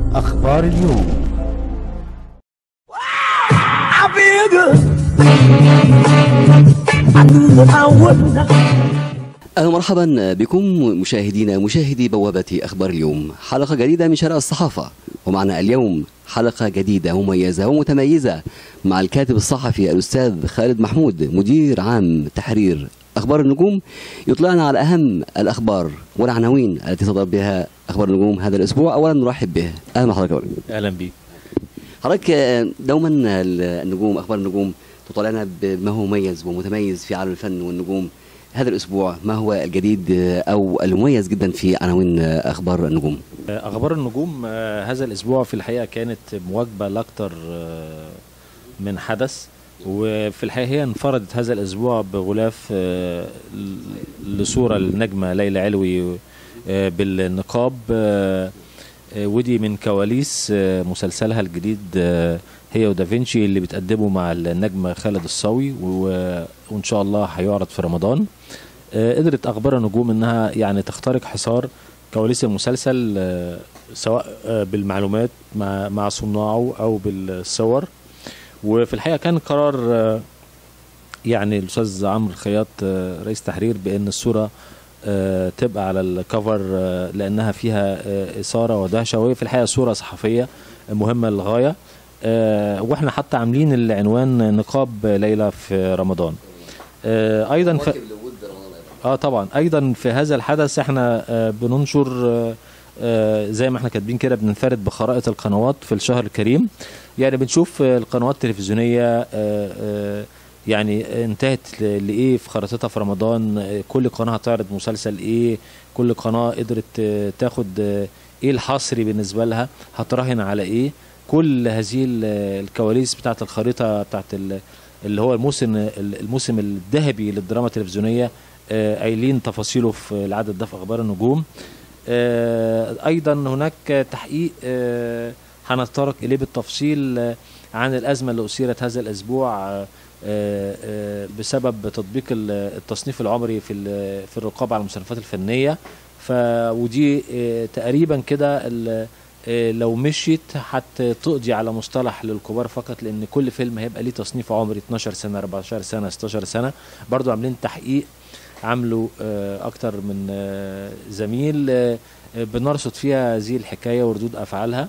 أخبار اليوم. أهلا ومرحبا بكم مشاهدي بوابة أخبار اليوم، حلقة جديدة من شارع الصحافة، ومعنا اليوم حلقة جديدة مميزة ومتميزة مع الكاتب الصحفي الأستاذ خالد محمود، مدير عام تحرير أخبار النجوم، يطلعنا على أهم الأخبار والعناوين التي صدر بها أخبار النجوم هذا الأسبوع. أولا نرحب به، أهلا بحضرتك. أهلا بيك حضرتك. دوما النجوم، أخبار النجوم تطلعنا بما هو مميز ومتميز في عالم الفن والنجوم. هذا الأسبوع ما هو الجديد أو المميز جدا في عناوين أخبار النجوم؟ أخبار النجوم هذا الأسبوع في الحقيقة كانت مواكبة لأكثر من حدث، وفي الحقيقة هي انفردت هذا الأسبوع بغلاف لصورة النجمة ليلى علوي بالنقاب، ودي من كواليس مسلسلها الجديد هي ودافنشي اللي بتقدمه مع النجم خالد الصاوي، وإن شاء الله هيعرض في رمضان. قدرت أخبار النجوم إنها يعني تخترق حصار كواليس المسلسل، سواء بالمعلومات مع صناعه أو بالصور. وفي الحقيقة كان قرار يعني الأستاذ عمرو الخياط رئيس تحرير بأن الصورة تبقى على الكفر لأنها فيها إثارة ودهشة، وهي في الحقيقة صورة صحفية مهمة للغاية. واحنا حتى عاملين العنوان نقاب ليلى في رمضان. ايضا طبعا ايضا في هذا الحدث احنا بننشر زي ما احنا كاتبين كده، بننفرد بخرائط القنوات في الشهر الكريم. يعني بنشوف القنوات التلفزيونيه يعني انتهت لايه في خريطتها في رمضان، كل قناه هتعرض مسلسل ايه، كل قناه قدرت تاخد ايه الحصري بالنسبه لها، هتراهن على ايه. كل هذه الكواليس بتاعت الخريطه بتاعت اللي هو الموسم الذهبي للدراما التلفزيونيه قايلين تفاصيله في العدد ده في اخبار النجوم. ايضا هناك تحقيق هنتطرق اليه بالتفصيل عن الازمه اللي اثيرت هذا الاسبوع بسبب تطبيق التصنيف العمري في الرقابه على المصنفات الفنيه. ودي تقريبا كده لو مشيت حتى تقضي على مصطلح للكبار فقط، لان كل فيلم هيبقى ليه تصنيف عمري 12 سنه 14 سنه 16 سنه. برضو عاملين تحقيق، عملوا اكتر من زميل بنرصد فيها هذه الحكايه وردود افعالها.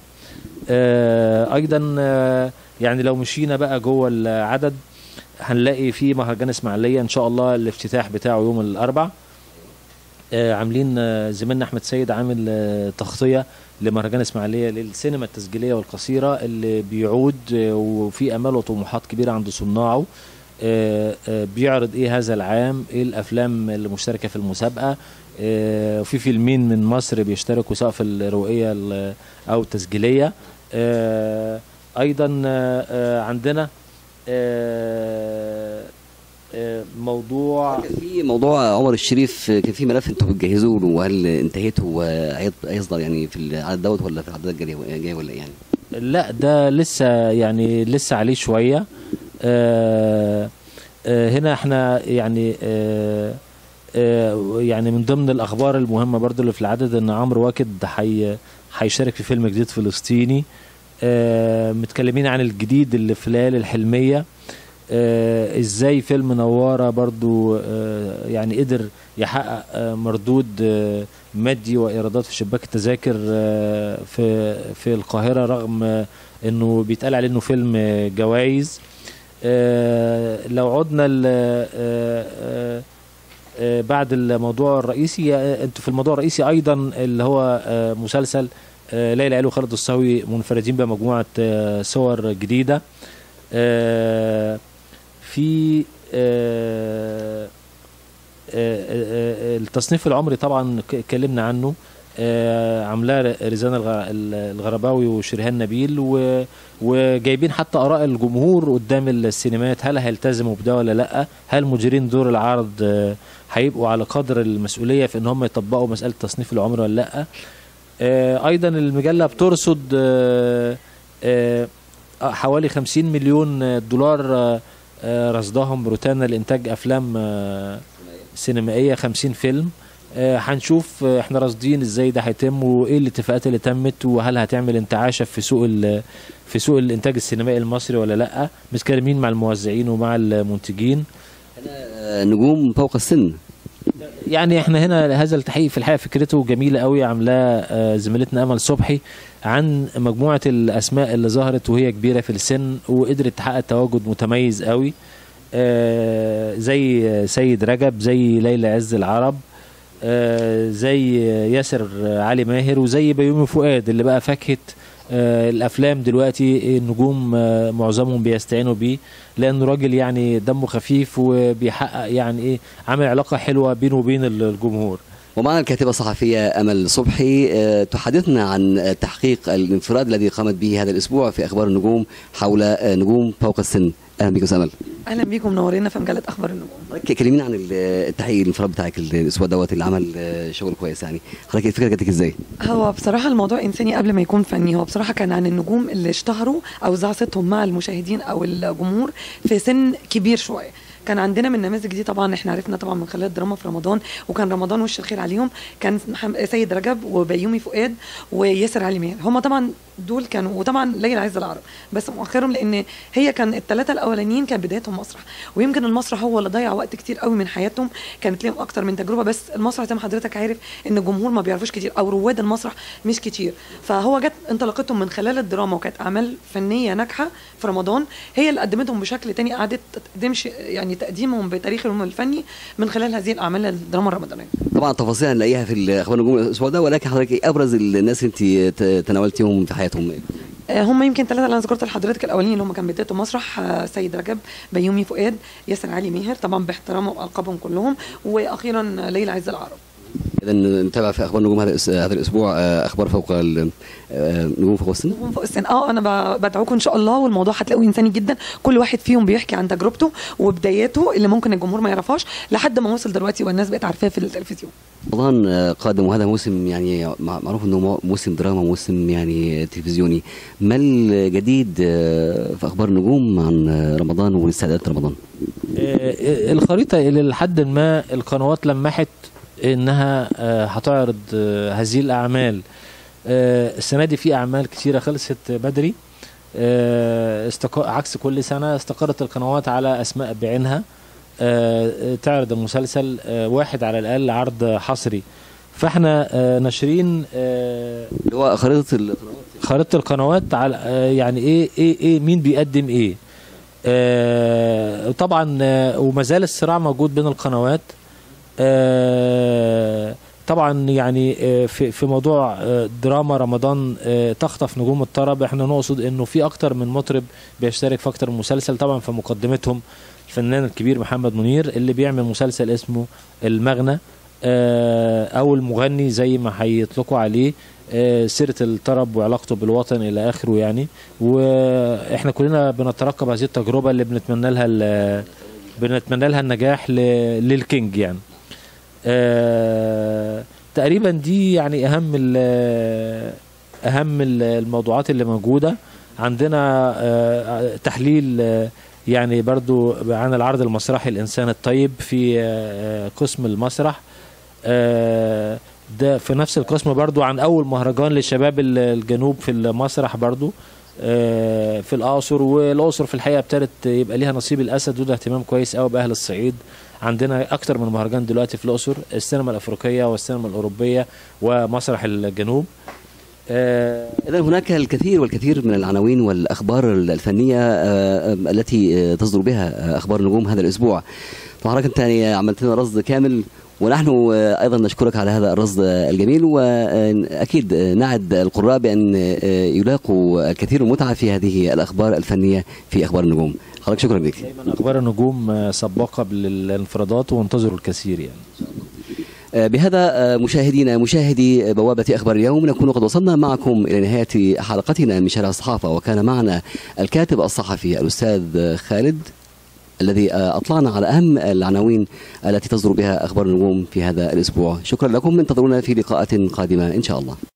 ايضا يعني لو مشينا بقى جوه العدد هنلاقي في مهرجان اسماعيليه ان شاء الله الافتتاح بتاعه يوم الاربعاء. عاملين زميلنا احمد سيد عامل تغطيه لمهرجان اسماعيليه للسينما التسجيليه والقصيره اللي بيعود، وفي امال وطموحات كبيره عند صناعه. بيعرض ايه هذا العام، ايه الافلام اللي مشتركه في المسابقه، وفي فيلمين من مصر بيشتركوا سواء في الروائيه او التسجيليه. ايضا عندنا موضوع عمر الشريف، كان في ملف انتوا بتجهزوا له، وهل انتهيتوا وهيصدر يعني في العدد دوت ولا في العدد الجاي ولا يعني؟ لا ده لسه يعني لسه عليه شويه. هنا احنا يعني يعني من ضمن الاخبار المهمه برضو اللي في العدد ان عمرو واكد هيشارك في فيلم جديد فلسطيني. متكلمين عن الجديد اللي في ليالي الحلميه، ازاي فيلم نوارة برضو يعني قدر يحقق مردود مادي وايرادات في شباك التذاكر في القاهرة، رغم انه بيتقال عليه انه فيلم جوائز. لو عدنا بعد الموضوع الرئيسي، انتوا في الموضوع الرئيسي ايضا اللي هو مسلسل ليلى علوي وخالد الصاوي منفردين بمجموعة صور جديدة. في التصنيف العمري طبعا اتكلمنا عنه، عاملاه ريزان الغرباوي وشريهان نبيل، وجايبين حتى اراء الجمهور قدام السينمات، هل هيلتزموا بده ولا لا، هل مديرين دور العرض هيبقوا على قدر المسؤوليه في ان هم يطبقوا مساله تصنيف العمر ولا لا. ايضا المجله بترصد حوالي 50 مليون دولار رصدهم روتانا لإنتاج أفلام سينمائية، 50 فيلم. هنشوف احنا راصدين ازاي ده هيتم، وايه الاتفاقات اللي تمت، وهل هتعمل انتعاشه في سوق الانتاج السينمائي المصري ولا لا. متكلمين مع الموزعين ومع المنتجين. نجوم فوق السن، يعني احنا هنا هذا التحقيق في الحقيقه فكرته جميله قوي، عاملاه زميلتنا امل صبحي، عن مجموعه الاسماء اللي ظهرت وهي كبيره في السن وقدرت تحقق تواجد متميز قوي، زي سيد رجب، زي ليلى عز العرب، زي ياسر علي ماهر، وزي بيومي فؤاد اللي بقى فاكهه الافلام دلوقتي. النجوم معظمهم بيستعينوا بيه لانه راجل يعني دمه خفيف وبيحقق يعني ايه، عامل علاقه حلوه بينه وبين الجمهور. ومعنا الكاتبة الصحفية أمل صبحي تحدثنا عن التحقيق الانفراد الذي قامت به هذا الأسبوع في أخبار النجوم حول نجوم فوق السن. أهلا بكم أمل. اهلا بيكم، منورينا في مجله اخبار النجوم. كلمينا عن التحقيق الانفراد بتاعك الاسبوع دوت اللي عمل شغل كويس. يعني حضرتك الفكره جاتك ازاي؟ هو بصراحه الموضوع انساني قبل ما يكون فني. هو بصراحه كان عن النجوم اللي اشتهروا او زعصتهم مع المشاهدين او الجمهور في سن كبير شويه. كان عندنا من النماذج دي طبعا احنا عرفنا طبعا من خلال الدراما في رمضان، وكان رمضان وش الخير عليهم، كان سيد رجب وبيومي فؤاد وياسر علي ماهر. هم طبعا دول كانوا، وطبعا ليلى عز العرب بس مؤخرهم، لان هي كان الثلاثه الاولانيين كان بدايتهم مسرح، ويمكن المسرح هو اللي ضيع وقت كتير قوي من حياتهم. كانت لهم اكتر من تجربه، بس المسرح زي ما حضرتك عارف ان الجمهور ما بيعرفوش كتير او رواد المسرح مش كتير. فهو جت انطلاقتهم من خلال الدراما، وكانت اعمال فنيه ناجحه في رمضان هي اللي قدمتهم بشكل تاني، قعدت تمشي يعني تقديمهم بتاريخهم الفني من خلال هذه الاعمال الدراما الرمضانيه. طبعا تفاصيل هنلاقيها في اخبار النجوم الاسبوع ده، ولكن حضرتك ايه ابرز الناس انت تناولتيهم في حياتهم؟ هم يمكن ثلاثه اللي انا ذكرت لحضرتك الاولين اللي هم كان بدايتهم مسرح، سيد رجب، بيومي فؤاد، ياسر علي ماهر، طبعا باحترامهم والقابهم كلهم، واخيرا ليلى عز العرب. اذا نتابع في اخبار النجوم هذا الاسبوع اخبار فوق نجوم فوق السن. نجوم فوق السن انا بدعوكم ان شاء الله، والموضوع هتلاقوه انساني جدا. كل واحد فيهم بيحكي عن تجربته وبداياته اللي ممكن الجمهور ما يعرفهاش لحد ما وصل دلوقتي والناس بقت عارفاه في التلفزيون. رمضان قادم، وهذا موسم يعني معروف انه موسم دراما، موسم يعني تلفزيوني. ما الجديد في اخبار النجوم عن رمضان واستعدادات رمضان؟ الخريطه اللي لحد ما القنوات لمحت انها هتعرض هذه الاعمال. السنه دي في اعمال كثيره خلصت بدري، عكس كل سنه استقرت القنوات على اسماء بعينها تعرض المسلسل واحد على الاقل عرض حصري. فاحنا ناشرين اللي هو خريطه القنوات على يعني ايه مين بيقدم ايه. طبعا وما زال الصراع موجود بين القنوات. طبعا يعني في موضوع دراما رمضان تخطف نجوم الطرب. احنا نقصد انه في اكتر من مطرب بيشترك في اكتر من مسلسل، طبعا في مقدمتهم الفنان الكبير محمد منير اللي بيعمل مسلسل اسمه المغنى او المغني زي ما هيطلقوا عليه، سيرة الطرب وعلاقته بالوطن الى اخره يعني. واحنا كلنا بنترقب هذه التجربة اللي بنتمنى لها النجاح للكينج يعني. تقريبا دي يعني اهم الموضوعات اللي موجوده عندنا. تحليل يعني برضو عن العرض المسرحي الانسان الطيب في قسم المسرح، ده في نفس القسم برضو عن اول مهرجان لشباب الجنوب في المسرح برضو في الاقصر. والاقصر في الحقيقه ابتدت يبقى ليها نصيب الاسد، وده اهتمام كويس قوي باهل الصعيد. عندنا اكتر من مهرجان دلوقتي في الاقصر، السينما الافريقيه والسينما الاوروبيه ومسرح الجنوب. إذا هناك الكثير والكثير من العناوين والأخبار الفنية التي تصدر بها أخبار نجوم هذا الأسبوع. فحضرتك أنت يعني عملت لنا رصد كامل، ونحن أيضا نشكرك على هذا الرصد الجميل، وأكيد نعد القراء بأن يلاقوا الكثير من المتعة في هذه الأخبار الفنية في أخبار النجوم. حضرتك شكرا لك. دايما أخبار النجوم سباقة بالانفرادات وانتظروا الكثير يعني. بهذا مشاهدي بوابة أخبار اليوم نكون قد وصلنا معكم إلى نهاية حلقتنا من شارع الصحافة، وكان معنا الكاتب الصحفي الأستاذ خالد الذي أطلعنا على أهم العناوين التي تصدر بها أخبار النجوم في هذا الأسبوع. شكرا لكم، انتظرونا في لقاءات قادمة إن شاء الله.